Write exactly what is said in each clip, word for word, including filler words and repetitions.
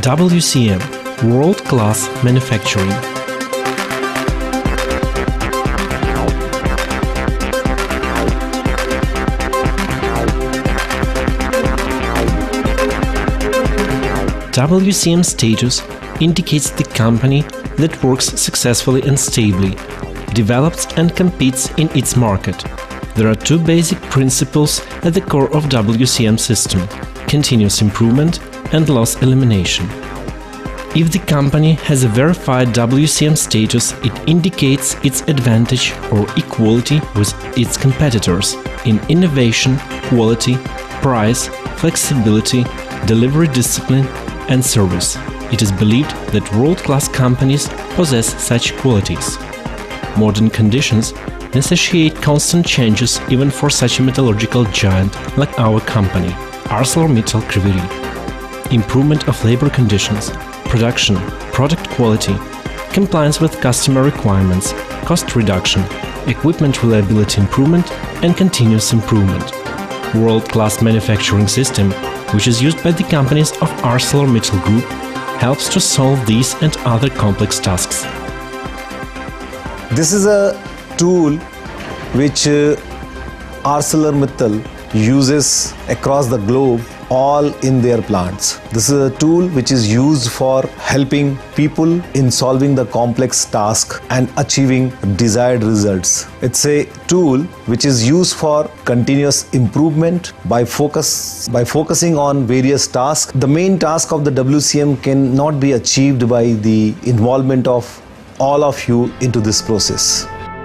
W C M – World-Class Manufacturing. W C M status indicates the company that works successfully and stably, develops and competes in its market. There are two basic principles at the core of W C M system: continuous improvement and loss elimination. If the company has a verified W C M status, it indicates its advantage or equality with its competitors in innovation, quality, price, flexibility, delivery discipline and service. It is believed that world-class companies possess such qualities. Modern conditions necessitate constant changes even for such a metallurgical giant like our company, ArcelorMittal Kryvyi Rih. Improvement of labor conditions, production, product quality, compliance with customer requirements, cost reduction, equipment reliability improvement and continuous improvement. World-class manufacturing system, which is used by the companies of ArcelorMittal Group, helps to solve these and other complex tasks. This is a tool which uh, ArcelorMittal uses across the globe, all in their plants. This is a tool which is used for helping people in solving the complex task and achieving desired results. It's a tool which is used for continuous improvement by focus by focusing on various tasks. The main task of the W C M cannot be achieved by the involvement of all of you into this process.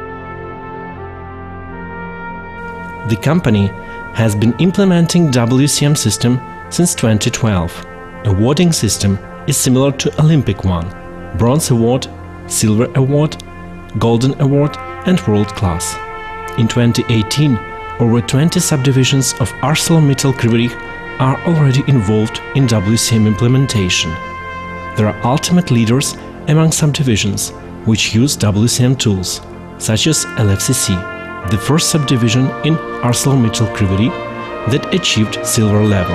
The company has been implementing W C M system since twenty twelve. Awarding system is similar to Olympic one: Bronze Award, Silver Award, Golden Award and World Class. In twenty eighteen, over twenty subdivisions of ArcelorMittal Kryvyi Rih are already involved in W C M implementation. There are ultimate leaders among subdivisions which use W C M tools, such as L F C C, the first subdivision in ArcelorMittal Kryvyi Rih that achieved silver level.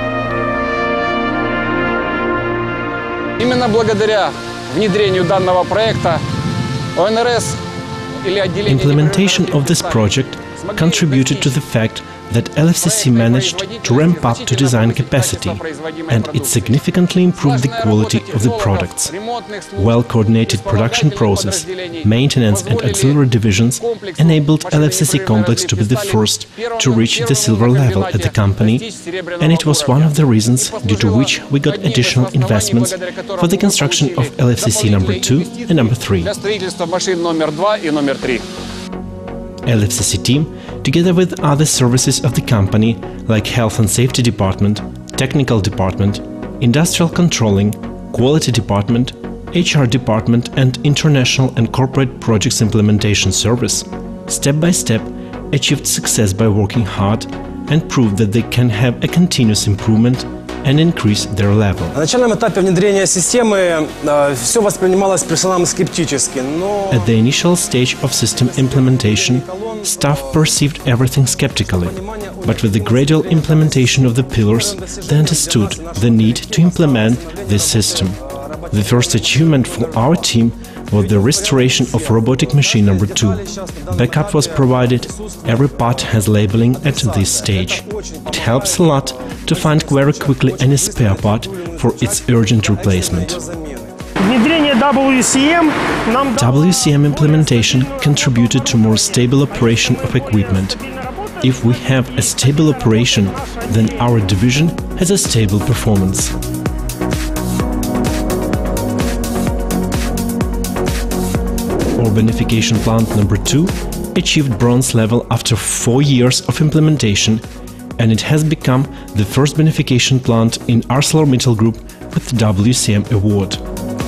Именно благодаря внедрению данного проекта о эн эр эс или отделение... Implementation of this project contributed to the fact that L F C C managed to ramp up to design capacity, and it significantly improved the quality of the products. Well-coordinated production process, maintenance and auxiliary divisions enabled L F C C complex to be the first to reach the silver level at the company, and it was one of the reasons due to which we got additional investments for the construction of L F C C number two and number three. L F C C team, together with other services of the company like Health and Safety Department, Technical Department, Industrial Controlling, Quality Department, H R Department and International and Corporate Projects Implementation Service, step by step achieved success by working hard and proved that they can have a continuous improvement and increase their level. На начальном этапе внедрения системы все воспринималось персоналом скептически, но... At the initial stage of system implementation, staff perceived everything skeptically, but with the gradual implementation of the pillars, they understood the need to implement this system. The first achievement for our team was the restoration of robotic machine number two. Backup was provided, every part has labeling at this stage. It helps a lot to find very quickly any spare part for its urgent replacement. W C M W C M implementation contributed to more stable operation of equipment. If we have a stable operation, then our division has a stable performance. Our beneficiation plant number two achieved bronze level after four years of implementation, and it has become the first beneficiation plant in ArcelorMittal Group with W C M award.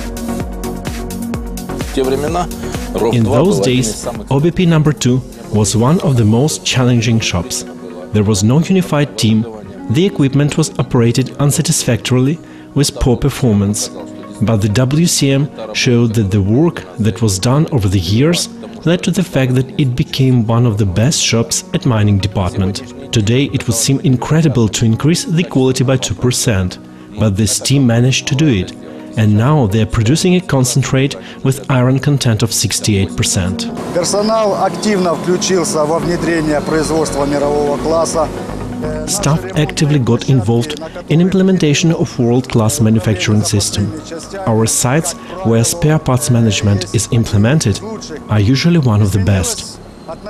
In those days, O B P number two was one of the most challenging shops. There was no unified team, the equipment was operated unsatisfactorily with poor performance. But the W C M showed that the work that was done over the years led to the fact that it became one of the best shops at mining department. Today it would seem incredible to increase the quality by two percent, but this team managed to do it, and now they are producing a concentrate with iron content of sixty-eight percent. Персонал активно включился во внедрение производства мирового класса. Staff actively got involved in implementation of world-class manufacturing system. Our sites where spare parts management is implemented are usually one of the best.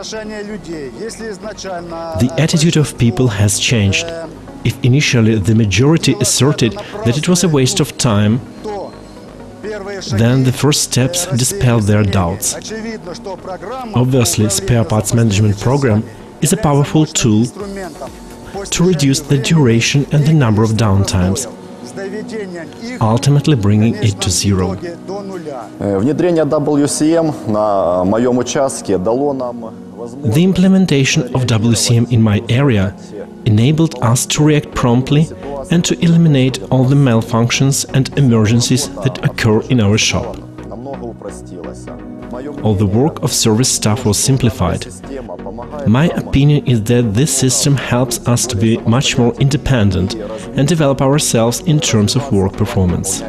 The attitude of people has changed. If initially the majority asserted that it was a waste of time, then the first steps dispelled their doubts. Obviously, spare parts management program is a powerful tool to reduce the duration and the number of downtimes, ultimately bringing it to zero. Внедрение дабл ю си эм на моем участке дало нам The implementation of W C M in my area enabled us to react promptly and to eliminate all the malfunctions and emergencies that occur in our shop. All the work of service staff was simplified. My opinion is that this system helps us to be much more independent and develop ourselves in terms of work performance.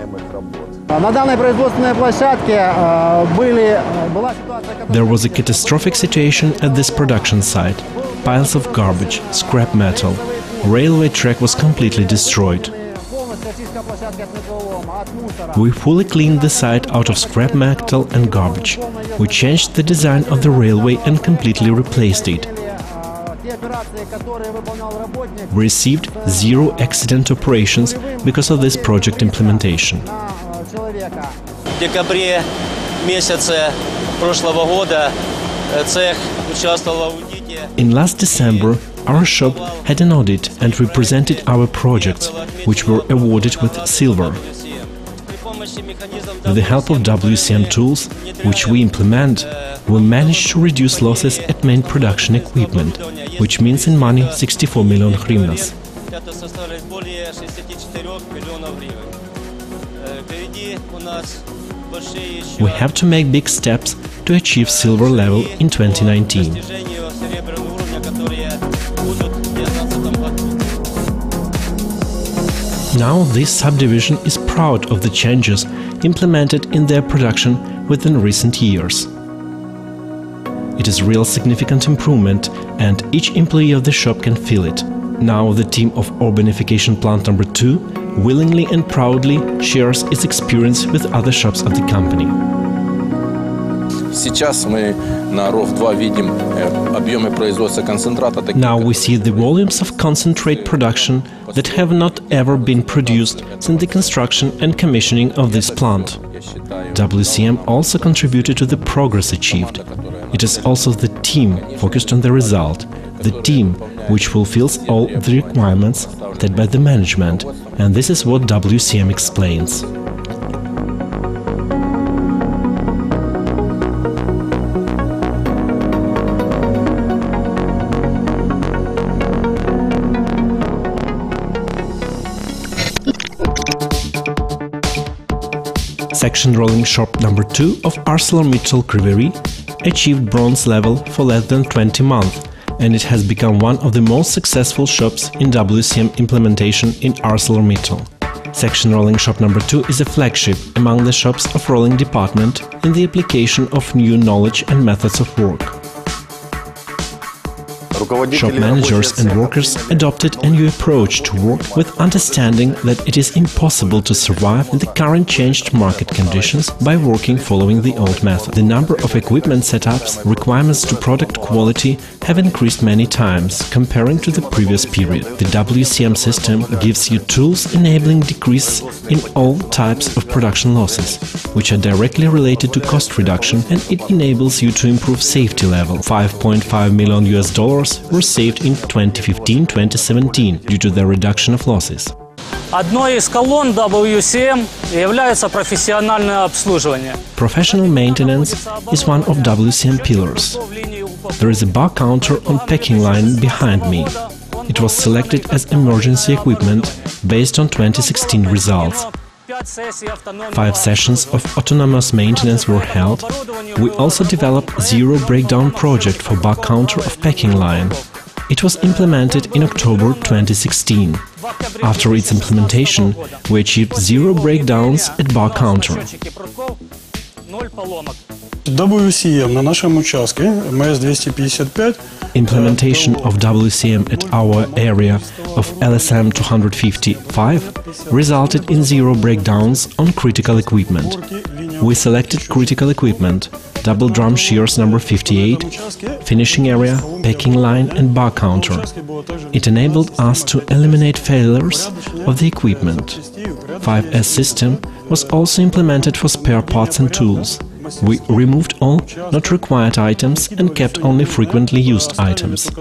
There was a catastrophic situation at this production site. Piles of garbage, scrap metal. Railway track was completely destroyed. We fully cleaned the site out of scrap metal and garbage. We changed the design of the railway and completely replaced it. We received zero accident operations because of this project implementation. В декабре месяце прошлого года цех участвовал в аудите. In last December, our shop had an audit and we presented our projects, which were awarded with silver. With the help of W C M tools, which we implement, we managed to reduce losses at main production equipment, which means in money sixty-four million hryvnias. We have to make big steps to achieve silver level in twenty nineteen. Now this subdivision is proud of the changes implemented in their production within recent years. It is a real significant improvement and each employee of the shop can feel it. Now the team of Urbanification Plant number two willingly and proudly shares its experience with other shops of the company. Сейчас мы на РОВ два видим объемы производства концентрата. Now we see the volumes of concentrate production that have not ever been produced since the construction and commissioning of this plant. W C M also contributed to the progress achieved. It is also the team focused on the result, the team which fulfills all the requirements set by the management, and this is what W C M explains. Section rolling shop number two of ArcelorMittal Kryvyi Rih achieved bronze level for less than twenty months, and it has become one of the most successful shops in W C M implementation in ArcelorMittal. Section rolling shop number two is a flagship among the shops of rolling department in the application of new knowledge and methods of work. Shop managers and workers adopted a new approach to work with understanding that it is impossible to survive in the current changed market conditions by working following the old method. The number of equipment setups, requirements to product quality have increased many times comparing to the previous period. The W C M system gives you tools enabling decrease in all types of production losses, which are directly related to cost reduction, and it enables you to improve safety level. five point five million U S dollars were saved in twenty fifteen twenty seventeen due to the reduction of losses. Одной из колонн W C M является профессиональное обслуживание. Professional maintenance is one of W C M pillars. There is a bar counter on packing line behind me. It was selected as emergency equipment based on twenty sixteen results. Five sessions of autonomous maintenance were held. We also developed Zero Breakdown project for bar counter of packing line. It was implemented in October twenty sixteen. After its implementation, we achieved zero breakdowns at bar counter. дабл ю си эм на нашем участке эм эс двести пятьдесят пять. Implementation of W C M at our area of L S M two fifty-five resulted in zero breakdowns on critical equipment. We selected critical equipment, double drum shears number fifty-eight, finishing area, packing line and bar counter. It enabled us to eliminate failures of the equipment. five S system was also implemented for spare parts and tools. We removed all not required items and kept only frequently used items.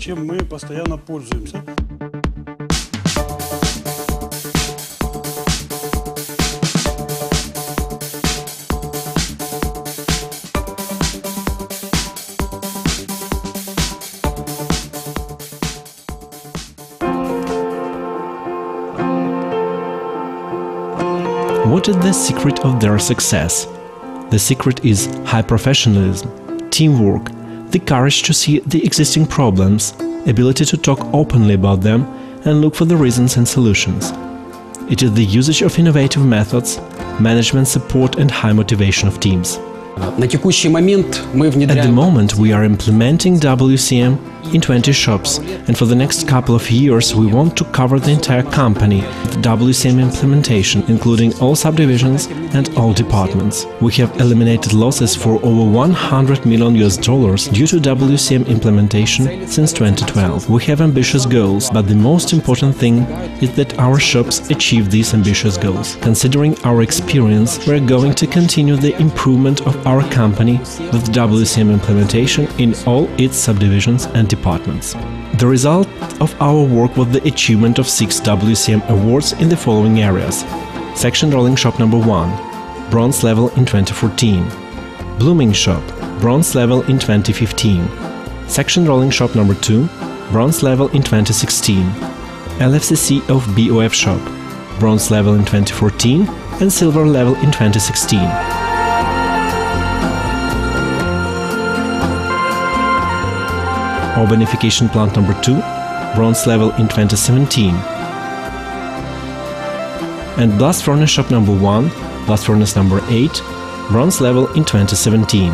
What is the secret of their success? The secret is high professionalism, teamwork, the courage to see the existing problems, ability to talk openly about them and look for the reasons and solutions. It is the usage of innovative methods, management support and high motivation of teams. At the moment we are implementing W C M in twenty shops, and for the next couple of years we want to cover the entire company with W C M implementation, including all subdivisions and all departments. We have eliminated losses for over one hundred million U S dollars due to W C M implementation since twenty twelve. We have ambitious goals, but the most important thing is that our shops achieve these ambitious goals. Considering our experience, we are going to continue the improvement of our company with W C M implementation in all its subdivisions and departments. The result of our work was the achievement of six W C M awards in the following areas: Section Rolling Shop number one, bronze level in twenty fourteen; Blooming Shop, bronze level in twenty fifteen; Section Rolling Shop number two, bronze level in twenty sixteen; L F C C of B O F Shop, bronze level in twenty fourteen and silver level in twenty sixteen. Urbanification Plant number two, bronze level in twenty seventeen. And Blast Furnace Shop number one, Blast Furnace number eight, bronze level in twenty seventeen.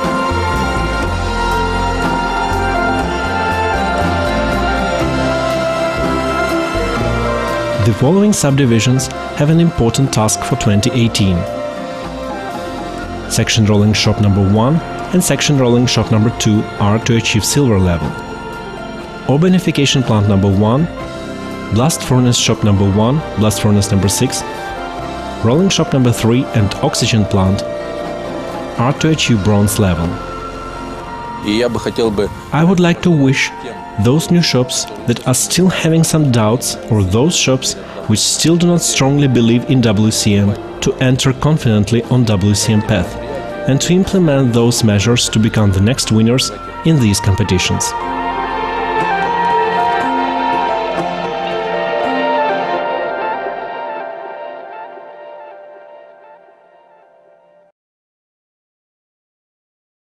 The following subdivisions have an important task for twenty eighteen. Section Rolling Shop number one and Section Rolling Shop number two are to achieve silver level. Urbanification Plant number one, Blast Furnace Shop number one, Blast Furnace number six, Rolling Shop number three and Oxygen Plant are to achieve bronze level. I would like to wish those new shops that are still having some doubts, or those shops which still do not strongly believe in W C M, to enter confidently on W C M path and to implement those measures to become the next winners in these competitions.